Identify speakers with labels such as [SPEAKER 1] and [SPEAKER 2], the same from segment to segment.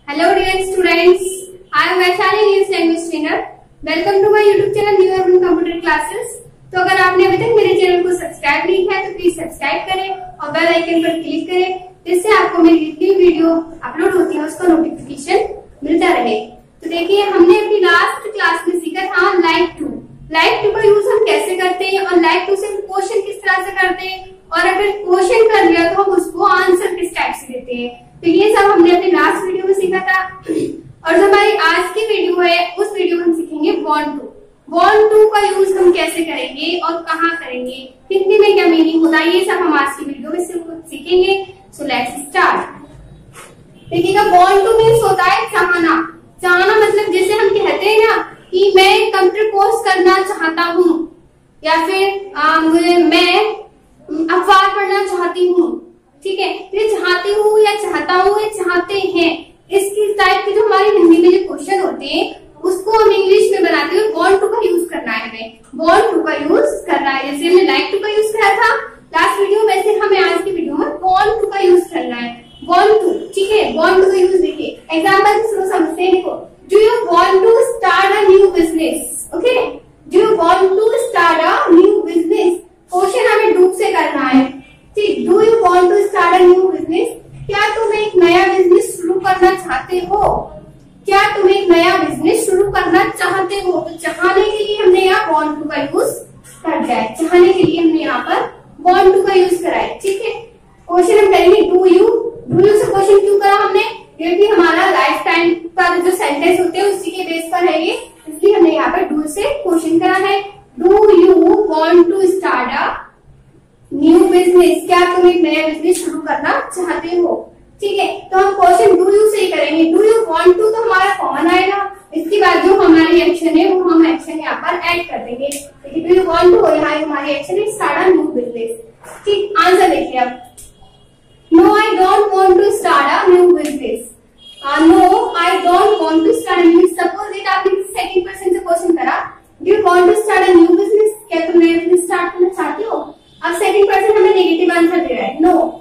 [SPEAKER 1] Hello dear students, I am Vaishali, English language trainer. Welcome to my YouTube channel New Urban Computer Classes. तो अगर आपने अभी तक मेरे चैनल को सब्सक्राइब नहीं किया तो प्लीज सब्सक्राइब करें और बेल आइकन पर क्लिक करें, जिससे आपको मेरी जितनी वीडियो अपलोड होती है उसका नोटिफिकेशन मिलता रहे। तो देखिए, हमने अपनी लास्ट क्लास में सीखा था लाइक टू का यूज हम कैसे करते हैं और लाइक टू से क्वेश्चन किस तरह से करते हैं, और अगर क्वेश्चन कर लिया तो हम उसको आंसर किस टाइप से देते हैं। तो ये सब हमने अपने लास्ट वीडियो में सीखा था। और जो हमारी आज की वीडियो है उस वीडियो में हम सीखेंगे want to का यूज हम कैसे करेंगे और कहाँ करेंगे, हिंदी में क्या मीनिंग होता है, ये सब हम आज की वीडियो में सीखेंगे। So let's start. देखिएगा, want to मीन्स होता है चाहना। चाहना मतलब जैसे हम कहते हैं ना कि मैं कंप्यूटर कोर्स करना चाहता हूँ, या फिर मैं अखबार पढ़ना चाहती हूँ। ठीक है, ये चाहती हूँ या चाहता हूँ या चाहते हैं, इसकी टाइप के जो हमारी हिंदी में जो क्वेश्चन होते हैं उसको हम इंग्लिश में बनाते हुए want to का यूज करना है। हमें want to का यूज करना है। जैसे हमने like to का यूज किया था लास्ट वीडियो, वैसे हमें आज की वीडियो में want to का यूज करना है। want to, ठीक है, want to का यूज देखिए एग्जाम्पल से समझते हैं। देखो, do you want to start a new business? Okay, do you want to start a new business? Question हमें do से करना है। ठीक, do you want to start a new business? क्या तुम एक नया बिजनेस शुरू करना चाहते हो? क्या तुम एक नया बिजनेस शुरू करना चाहते हो? तो चाहने के लिए हमने यहाँ want to का यूज कर दिया है। चाहने के लिए हमने यहाँ पर want to का यूज करा है। ठीक है, क्वेश्चन हम करेंगे do you से क्वेश्चन क्यों करा हमने, क्योंकि हमारा लाइफ टाइम का जो सेंटेंस होते हैं उसी के बेस पर है ये, इसलिए हमने यहाँ पर do से क्वेश्चन करा है। Do you want to start a new business? क्या तुम एक नया बिजनेस शुरू करना चाहते हो? ठीक है, तो हम क्वेश्चन डू यू से ही करेंगे। डू यू वांट टू तो हमारा कॉमन आएगा, इसके बाद जो हमारी एक्शन है वो हम एक्शन यहाँ पर ऐड कर देंगे। देखिए, डू यू वांट टू यहाँ हमारी एक्शन है स्टार्ट अ न्यू बिजनेस। ठीक, आंसर देखिए अब, no I don't want to start a new business. No I don't want to start a new. Suppose that आपने सेकंड पर्सन से question करा, do you want to start a new business? क्या तुम नया business start करना चाहते हो? अब सेकंड पर्सन हमें नेगेटिव आंसर दे रहा है,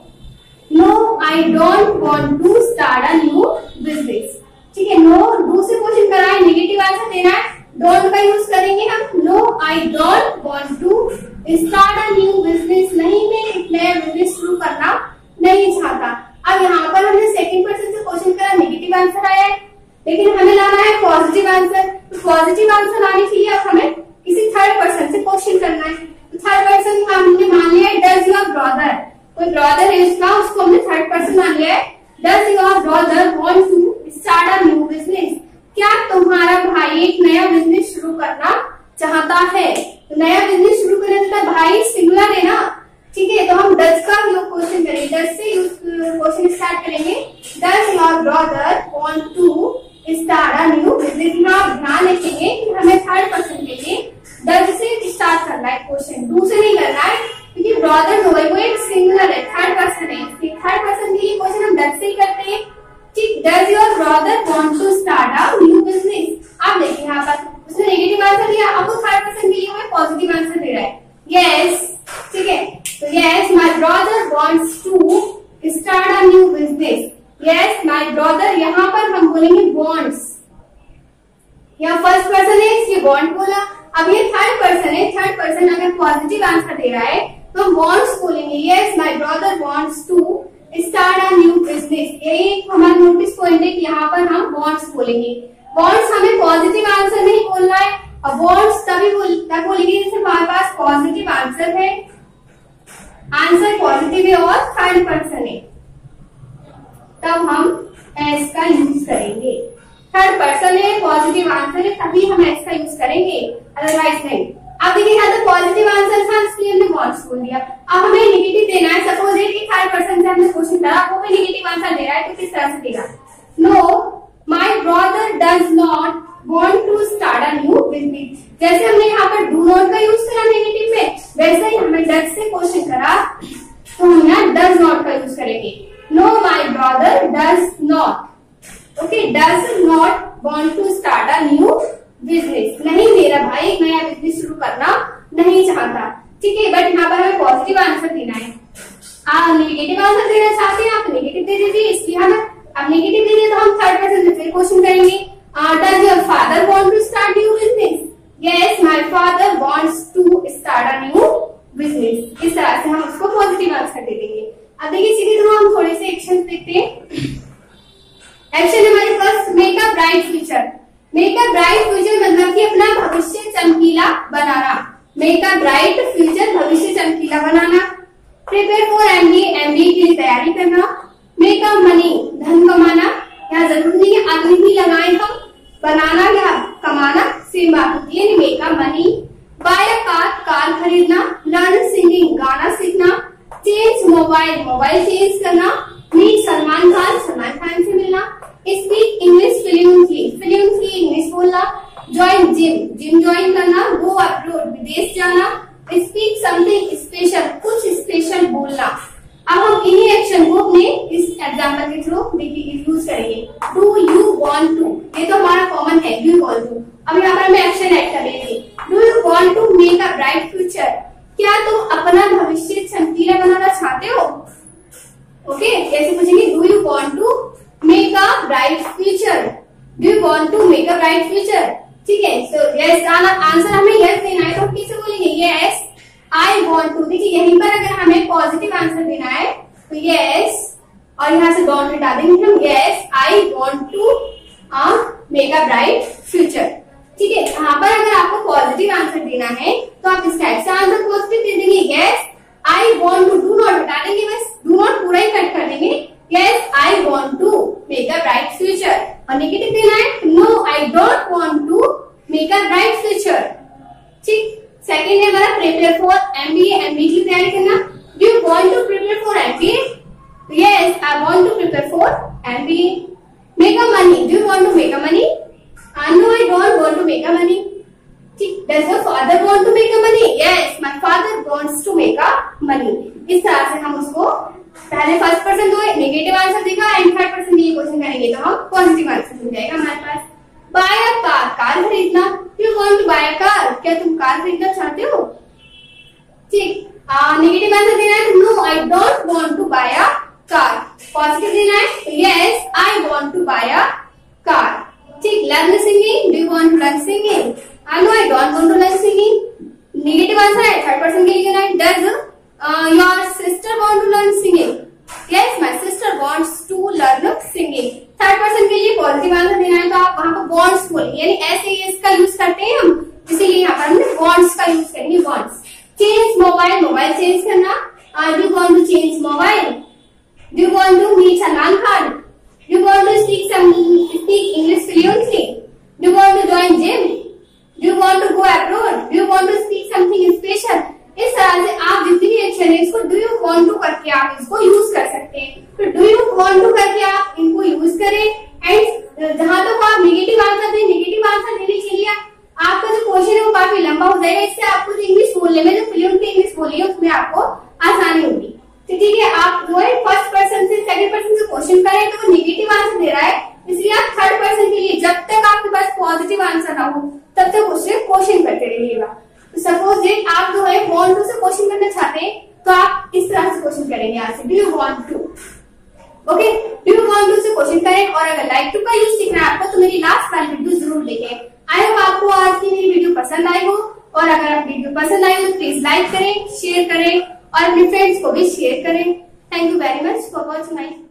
[SPEAKER 1] no I don't want to start a new business. ठीक है, नो डू से क्वेश्चन करा है, नेगेटिव आंसर देना है, डोंट का यूज करेंगे हम। No I don't want to start a new business, नहीं मैं एक नया बिजनेस शुरू करना नहीं चाहता। अब यहाँ पर हमने सेकंड पर्सन से क्वेश्चन करा, नेगेटिव आंसर आया है, लेकिन हमें लाना है पॉजिटिव आंसर। तो पॉजिटिव आंसर लाने के लिए अब हमें किसी थर्ड पर्सन से क्वेश्चन करना है। थर्ड पर्सन हमने मान लिया है डज योर ब्रदर, कोई ब्रदर है उसका, उसको हमने थर्ड पर्सन मान लिया है। Does your brother want to start a new business? क्या तुम्हारा भाई एक नया बिजनेस शुरू करना चाहता है? तो नया बिजनेस शुरू करने का भाई सिंगुलर है ना। ठीक है, तो हम डज का क्वेश्चन करेंगे, डज से क्वेश्चन स्टार्ट करेंगे। Does your brother want to start a new business? आप ध्यान रखेंगे कि हमें थर्ड पर्सन के लिए डज से स्टार्ट करना है क्वेश्चन, डू से नहीं करना है, क्योंकि ब्रदर जो है वो एक सिंगुलर है, थर्ड पर्सन है। थर्ड पर्सन के लिए क्वेश्चन हम डज से ही करते हैं। ठीक, does your brother want to start a new business? आप देखिए यहाँ पर उसने नेगेटिव आंसर दिया, अब वो थर्ड पर्सन के लिए हमें पॉजिटिव आंसर दे रहा है, यस। ठीक है, तो yes my brother wants to start a new business. Yes my brother, यहाँ पर हम बोलेंगे वांट्स, यहाँ फर्स्ट पर्सन है इसलिए वांट बोला। अब ये थर्ड पर्सन है, थर्ड पर्सन अगर पॉजिटिव आंसर दे रहा है तो हम वांट्स बोलेंगे, yes my brother wants to start a new business. यही हमारा नोटिस पॉइंट है कि यहाँ पर हम वांट्स बोलेंगे। वांट्स हमें पॉजिटिव आंसर नहीं बोलना है, और वांट्स तब बोलेंगे जैसे हमारे पास पॉजिटिव आंसर है, आंसर पॉजिटिव है और थर्ड पर्सन है, तब हम एस का यूज करेंगे। थर्ड पर्सन है, पॉजिटिव आंसर है, तभी हम एस का यूज करेंगे, अदरवाइज नहीं। अब देखिए यहाँ तो पॉजिटिव आंसर था इसलिए हमने वांट्स बोल दिया। अब हमें नेगेटिव देना है। सपोज कि थर्ड पर्सन से हमने क्वेश्चन करा, वो भी नेगेटिव आंसर दे रहा है, तो किस तरह से देगा? No my brother does not want to start a new business. जैसे हमने यहाँ पर डू नॉट का यूज करा नेगेटिव में, वैसे ही हमें डज से क्वेश्चन करा तो हम यहाँ डज नॉट का यूज करेंगे। No my brother does not, okay, does not want to start a new business, नहीं मेरा भाई एक नया बिजनेस शुरू करना नहीं चाहता। ठीक है, बट यहाँ पर हमें पॉजिटिव आंसर देना है। आप नेगेटिव आंसर देना चाहते हैं, आप नेगेटिव दे दीजिए, इसलिए हमें अब नेगेटिव दे दिया तो हम थर्ड 50% से फिर क्वेश्चन करेंगे। Does your father want to start new business? Yes, my father wants to start a new business. इस तरह से हम उसको पॉजिटिव आंसर दे देंगे। अब देखिए सीधे थ्रू हम थोड़े से एक्शन देखते हैं। एक्शन हमारे पास make a bright future. Make a bright future मतलब कि अपना भविष्य चमकीला बनाना। मेक अ ब्राइट फ्यूचर, भविष्य चमकीला बनाना। प्रिपेयर फॉर एमबीए, एमबीए के लिए तैयारी करना। मेक अ मनी, धन कमाना। यहाँ जरूर नहीं है अभी ही लगाए हम, बनाना या कमाना सेम बात होती है। Make a money. Buy a car, car खरीदना। लर्न सिंगिंग, गाना सीखना। चेंज मोबाइल, मोबाइल चेंज करना। मीट सलमान खान, सलमान खान से मिलना। Speak English fluently, fluently English बोलना। ज्वाइन जिम, जिम ज्वाइन करना। गो अब्रॉड, विदेश जाना। स्पीक समथिंग स्पेशल, कुछ स्पेशल बोलना। अब हम इन्हीं एक्शन को अपने इस एग्जाम्पल के थ्रू देखिए यूज करेंगे। डू यू वांट टू, ये तो हमारा कॉमन है, डू यू वांट टू। अब यहाँ पर मैं एक्शन ऐड कर रही थी। Do you want to make a bright future? क्या तुम अपना भविष्य चमकीला बनाना चाहते हो? ओके, कैसे पूछेंगे? Do you want to make a bright future? Do you want to make a bright future? ठीक है, सो यस आंसर हमें यस देना है, तो कैसे बोलेंगे? Yes I want to. देखिए यहीं पर अगर हमें पॉजिटिव आंसर देना है तो यस, और यहाँ से डॉट हटा देंगे हम। Yes I want to make a bright future. ठीक है, यहाँ पर अगर आपको पॉजिटिव आंसर देना है तो आप इस टाइप से आंसर पॉजिटिव दे देंगे। Yes I want to, do not हटा देंगे, बस डू नॉट पूरा ही कट कर देंगे। Yes I want to make a bright future. और नेगेटिव देना है, no I don't want to make a bright future. ठीक, सेकेंड है हमारा प्रिपेयर फॉर एमबीए, एमबीए की तैयारी करना। Do you want to prepare for MBA? Yes I want to prepare for MBA. Make a money, do you want to make a money? No I don't want to make a money. ठीक, does your father want to make a money? Yes my father wants to make a money. इस तरह से हम उसको पहले first person तो negative answer देगा and third person के लिए क्वेश्चन करेंगे तो हम पॉजिटिव आंसर मिल जाएगा हमारे पास। बाय अ कार, कार खरीदना। You want to buy a car? क्या तुम कार खरीदना चाहते हो? ठीक, नेगेटिव आंसर देना है, no I don't want to buy a car. Positive देना है, yes I want to buy a car. ठीक, learn singing, do you want to learn singing? No I don't want to learn singing. Negative answer है, third person के लिए देना है, does your sister want to learn singing? Yes my sister wants to learn singing. Third person के लिए positive answer देना है तो आप वहां पर वांट्स बोलेंगे, यानी ऐसे इसका यूज करते हैं हम, इसीलिए यहाँ पर हमने वांट्स का यूज करेंगे, wants. Change mobile, mobile change करना। Do you want to change mobile? Do you want to meet Salman Khan? Do you want to speak English fluently? Do you want to join gym? Do you want to go abroad? Do you want to speak something special? इस तरह से आप जितनी भी action है इसको do you want to करके आप इसको यूज कर सकते हैं। तो डू यू वांट टू करके आप इनको यूज करें। एंड जहां तक आप नेगेटिव आंसर दें, नेगेटिव आंसर देने के लिए आपका जो क्वेश्चन है वो काफी लंबा हो जाएगा, इससे आपको जो इंग्लिश बोलने में, जो फ्लुएंट इंग्लिश बोली है उसमें आपको आसानी होगी। तो ठीक है, आप जो है फर्स्ट पर्सन से सेकंड पर्सन से क्वेश्चन करें तो वो नेगेटिव आंसर दे रहा है, इसलिए आप थर्ड पर्सन के लिए जब तक आपके पास पॉजिटिव आंसर ना हो तब तक उससे क्वेश्चन करते रहिएगा। सपोज इट आप जो है वांट टू से क्वेश्चन करना चाहते हैं तो आप इस तरह से क्वेश्चन करेंगे, यहाँ से do you want to. Okay, do you want to से क्वेश्चन करें। और अगर लाइक टू का यूज सीखना है आपको तो मेरी लास्ट वाली वीडियो जरूर देखें। आई होप आपको आज की मेरी वीडियो पसंद आई हो, और अगर आप वीडियो पसंद आई हो तो प्लीज लाइक करें, शेयर करें और अपने फ्रेंड्स को भी शेयर करें। Thank you very much for watching my